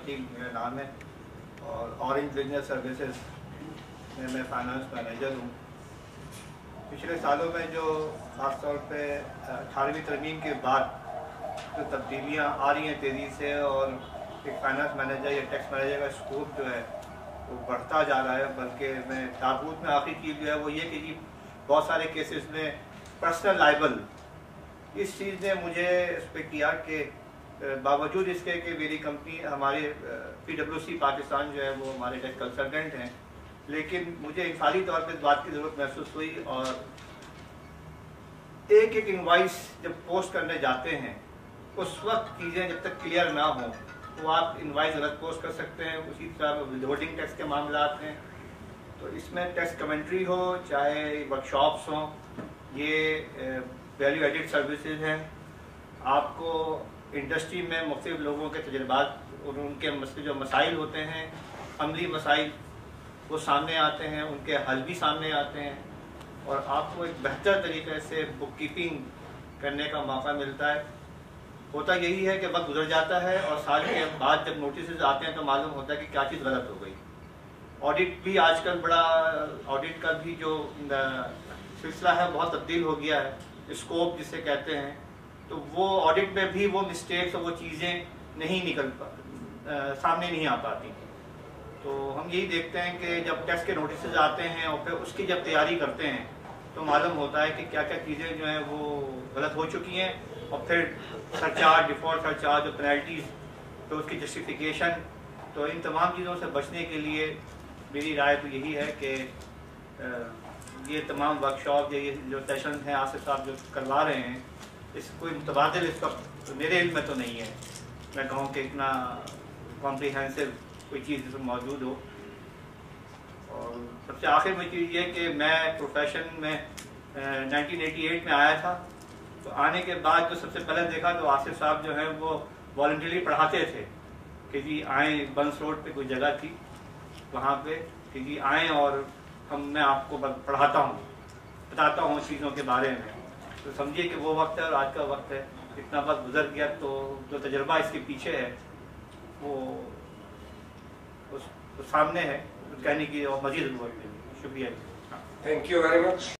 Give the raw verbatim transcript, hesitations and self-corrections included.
अकील मेरा नाम है और ऑरेंज बिजनेस सर्विसेज में मैं फाइनेंस मैनेजर हूँ। पिछले सालों में जो ख़ास तौर पे अठारहवीं तरमीम के बाद जो तब्दीलियाँ आ रही हैं तेज़ी से और एक फाइनेंस मैनेजर या टैक्स मैनेजर का स्कोप जो है वो बढ़ता जा रहा है, बल्कि मैं ताबूत में आखिरी चीज़ जो है वो ये कि जी बहुत सारे केसेस में पर्सनल लाइबल इस चीज़ ने मुझे इस पर किया कि बावजूद इसके कि मेरी कंपनी हमारे पी डब्ल्यू सी पाकिस्तान जो है वो हमारे टैक्स कंसल्टेंट हैं, लेकिन मुझे इंसानी तौर पर इस बात की ज़रूरत महसूस हुई और एक एक इनवाइस जब पोस्ट करने जाते हैं उस वक्त चीज़ें जब तक क्लियर ना हो तो आप इनवाइस गलत पोस्ट कर सकते हैं। उसी तरह विदहोल्डिंग टैक्स के मामलात हैं, तो इसमें टैक्स कमेंट्री हो चाहे वर्कशॉप्स हों, ये वैल्यू एडिड सर्विसेज हैं। आपको इंडस्ट्री में मुख्तलिफ लोगों के तजुर्बात और उनके मसले जो मसाइल होते हैं, अमली मसाइल, वो सामने आते हैं, उनके हल भी सामने आते हैं और आपको एक बेहतर तरीके से बुक कीपिंग करने का मौका मिलता है। होता यही है कि वक्त गुजर जाता है और साल के बाद जब नोटिस आते हैं तो मालूम होता है कि क्या चीज़ गलत हो गई। ऑडिट भी आजकल बड़ा, ऑडिट का भी जो सिलसिला है बहुत तब्दील हो गया है, स्कोप जिसे कहते हैं, तो वो ऑडिट में भी वो मिस्टेक्स और वो चीज़ें नहीं निकल पा आ, सामने नहीं आ पाती। तो हम यही देखते हैं कि जब टैक्स के नोटिस आते हैं और फिर उसकी जब तैयारी करते हैं तो मालूम होता है कि क्या क्या चीज़ें जो हैं वो गलत हो चुकी हैं और फिर सरचार्ज, डिफ़ॉल्ट सरचार्ज और पेनल्टीज़, तो उसकी जस्टिफिकेशन। तो इन तमाम चीज़ों से बचने के लिए मेरी राय तो यही है कि ये तमाम वर्कशॉप या ये जो सेशन हैं आसिफ साहब जो करवा रहे हैं, इस कोई मुतबादिल इसका तो मेरे इल्म में तो नहीं है, मैं कहूँ कि इतना कॉम्प्रिहेंसिव कोई चीज़ इसमें मौजूद हो। और सबसे आखिर में चीज़ ये कि मैं प्रोफेशन में नाइनटीन एटी एट में आया था, तो आने के बाद जो सबसे पहले देखा तो आसिफ साहब जो हैं वो वॉलंटरी पढ़ाते थे कि जी आएँ, बंस रोड पे कोई जगह थी वहाँ पे कि जी आएँ और हम मैं आपको पढ़ाता हूँ, बताता हूँ चीज़ों के बारे में। तो समझिए कि वो वक्त है और आज का वक्त है, इतना वक्त गुजर गया, तो जो तजर्बा इसके पीछे है वो उस तो सामने है, कहने की और मज़ीद ज़रूरत है। शुक्रिया। Thank you very much.